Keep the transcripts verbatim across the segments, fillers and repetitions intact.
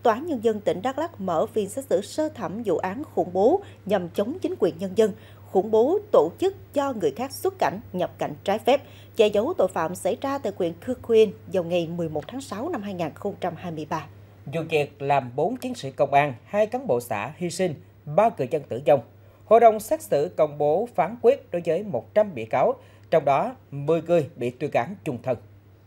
Tòa án Nhân dân tỉnh Đắk Lắk mở phiên xét xử sơ thẩm vụ án khủng bố nhằm chống chính quyền nhân dân, khủng bố tổ chức cho người khác xuất cảnh, nhập cảnh trái phép, che giấu tội phạm xảy ra tại huyện Cư Quyên vào ngày mười một tháng sáu năm hai nghìn không trăm hai mươi ba. Vụ việc làm bốn chiến sĩ công an, hai cán bộ xã hy sinh, ba người dân tử vong. Hội đồng xét xử công bố phán quyết đối với một trăm bị cáo, trong đó mười người bị tuyên án chung thân.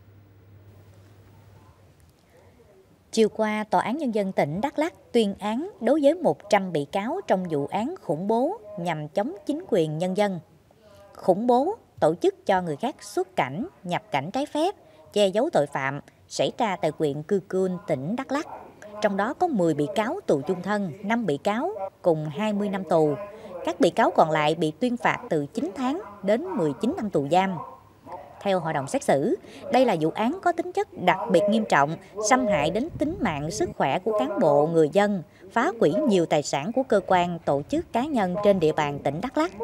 Chiều qua, Tòa án Nhân dân tỉnh Đắk Lắk tuyên án đối với một trăm bị cáo trong vụ án khủng bố nhằm chống chính quyền nhân dân. Khủng bố, tổ chức cho người khác xuất cảnh, nhập cảnh trái phép, che giấu tội phạm xảy ra tại huyện Cư Quyên, tỉnh Đắk Lắk. Trong đó có mười bị cáo tù chung thân, năm bị cáo cùng hai mươi năm tù. Các bị cáo còn lại bị tuyên phạt từ chín tháng đến mười chín năm tù giam. Theo hội đồng xét xử, đây là vụ án có tính chất đặc biệt nghiêm trọng, xâm hại đến tính mạng, sức khỏe của cán bộ, người dân, phá hủy nhiều tài sản của cơ quan, tổ chức, cá nhân trên địa bàn tỉnh Đắk Lắk.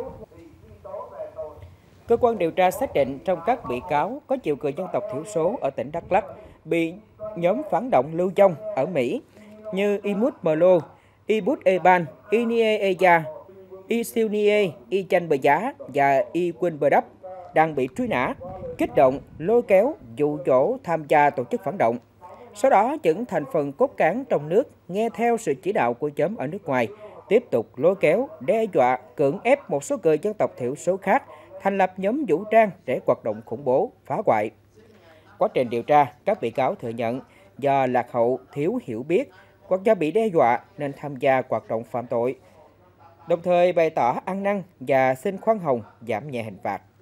Cơ quan điều tra xác định trong các bị cáo có nhiều người dân tộc thiểu số ở tỉnh Đắk Lắk bị nhóm phản động lưu vong ở Mỹ như Imut Melo, Ibut Eban, Inie Eya, Isiunie Ichan Bờ Giá và Iquin Bờ Đắp đang bị truy nã, kích động, lôi kéo, dụ dỗ tham gia tổ chức phản động. Sau đó, những thành phần cốt cán trong nước nghe theo sự chỉ đạo của nhóm ở nước ngoài, tiếp tục lôi kéo, đe dọa, cưỡng ép một số người dân tộc thiểu số khác thành lập nhóm vũ trang để hoạt động khủng bố, phá hoại. Quá trình điều tra, các bị cáo thừa nhận do lạc hậu, thiếu hiểu biết hoặc do bị đe dọa nên tham gia hoạt động phạm tội, đồng thời bày tỏ ăn năn và xin khoan hồng giảm nhẹ hình phạt.